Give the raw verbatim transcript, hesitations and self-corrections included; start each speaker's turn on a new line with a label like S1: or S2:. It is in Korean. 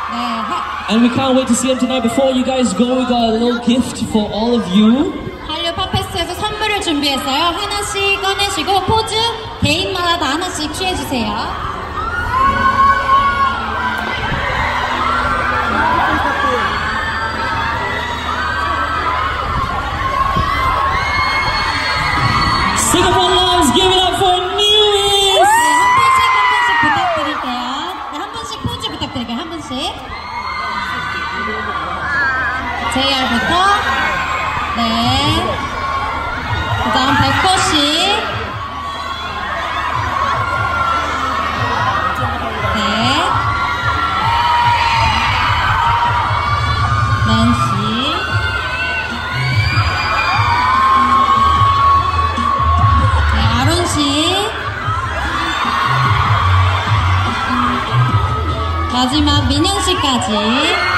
S1: 네. 하,
S2: And we can't wait to see them tonight. Before you guys go, we got a little gift for all of you.
S1: 한류 팝페스트에서 선물을 준비했어요. 하나씩 꺼내시고 포즈 개인마다 다 하나씩 취해주세요.
S2: Singapore Loves, give it up for Newies!
S1: 네, 한 분씩 한 분씩 부탁드릴게요. 네, 한 분씩 포즈 부탁드릴게요. 한 분씩. 제이알부터. 네. 그 다음 백호씨. 네. 낸시. 네, 아론씨. 마지막 민현씨까지.